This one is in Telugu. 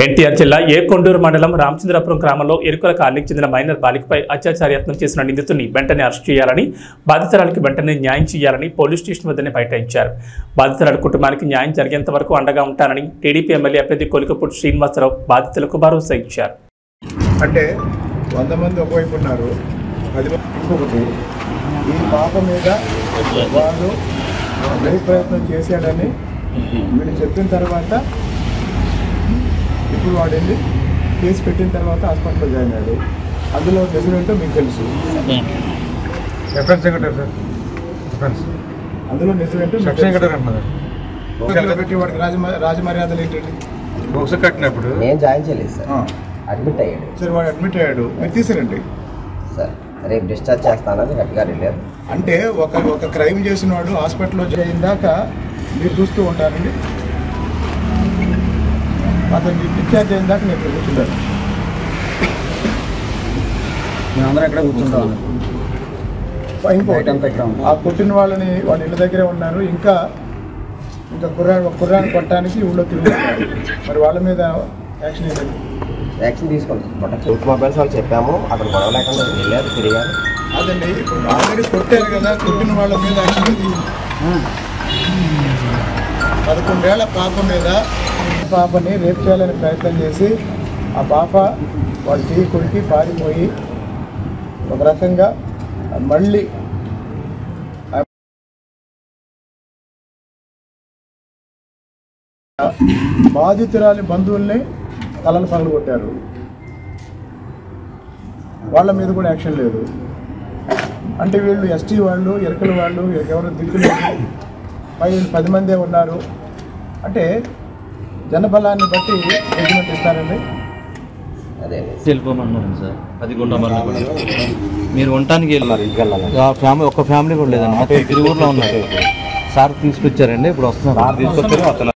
ఎన్టీఆర్ జిల్లా ఏకొండూరు మండలం రామచంద్రపురం గ్రామంలో ఎరుకల కాలనీకి చెందిన మైనర్ బాలికపై అత్యాచారయత్నం చేసిన నిందితుడిని వెంటనే అరెస్ట్ చేయాలని, బాధితురాలికి వెంటనే న్యాయం చేయాలని పోలీస్ స్టేషన్ వద్దనే బైఠాయించారు. బాధితురాలి కుటుంబానికి న్యాయం జరిగేంత వరకు అండగా ఉంటానని టీడీపీ ఎమ్మెల్యే అభ్యర్థి కొలికపూడి శ్రీనివాసరావు బాధితులకు భరోసా ఇచ్చారు. అంటే 100 మంది ఒకవైపు ఉన్నారు, 10 మంది ఇంకొకటి. ఈ పాప మీద వాళ్ళు వెరీ ప్రయత్నం చేశాడని వీళ్ళు చెప్పిన తర్వాత ఇప్పుడు వాడు వెళ్ళి కేసు పెట్టిన తర్వాత హాస్పిటల్లో జాయిన్ అయ్యాడు. అందులో నిజమేంటో మీకు తెలుసు. అందులో నిజమేంటో పెట్టి వాడికి రాజమర్యాదలు ఏంటండి? కట్టినప్పుడు నేను జాయిన్ చేయలేదు సార్, అడ్మిట్ అయ్యాడు. సరే, వాడు అడ్మిట్ అయ్యాడు, మీరు తీసారండి సార్. రేపు డిశ్చార్జ్ చేస్తానని గట్టిగా వెళ్ళారు. అంటే ఒక క్రైమ్ చేసిన వాడు హాస్పిటల్లో జాయిన్ దాకా మీరు చూస్తూ ఉంటారండి. అతనికి డిశ్చార్జ్ అయిన దాకా నేను కూర్చుంటాను. మేమందరం ఎక్కడ కూర్చుంటాం. ఆ కొట్టిన వాళ్ళని వాళ్ళ ఇళ్ళ దగ్గరే ఉన్నారు. ఇంకా కుర్రాన్ని కొట్టడానికి ఊళ్ళో తిరుగుతున్నారు. మరి వాళ్ళ మీద యాక్షన్ తీసుకుంటాం. యూత్ మొబైల్స్ వాళ్ళు చెప్పాము, అక్కడ గొడవ లేకుండా వెళ్ళారు, తిరిగారు. అదండి, ఇప్పుడు ఆల్రెడీ కొట్టారు కదా, కొట్టిన వాళ్ళ మీద యాక్షన్. 11 ఏళ్ల పాప మీద పాపని రేప్ చేయాలని ప్రయత్నం చేసి ఆ పాప వాళ్ళ చెయ్యి కొరికి పారిపోయి ఒక రకంగా మళ్ళీ బాధితురాలి బంధువుల్ని తలలు పగలు కొట్టారు. వాళ్ళ మీద కూడా యాక్షన్ లేదు. అంటే వీళ్ళు ఎస్టీ వాళ్ళు, ఎరకల వాళ్ళు, ఎవరు దిక్కులు పై 10 మందే ఉన్నారు. అంటే జనబలాన్ని బట్టి జడ్జిమెంట్ ఇస్తారండి. అదే వెళ్ళిపోమన్నాను సార్, అది గుండమన్నా కూడా మీరు ఉండటానికి వెళ్ళారు. ఫ్యామిలీ ఒక్క ఫ్యామిలీ కూడా లేదండి, మొత్తం 3 ఊర్లో ఉన్నారు. సార్ తీసుకొచ్చారండి, ఇప్పుడు వస్తున్నారు.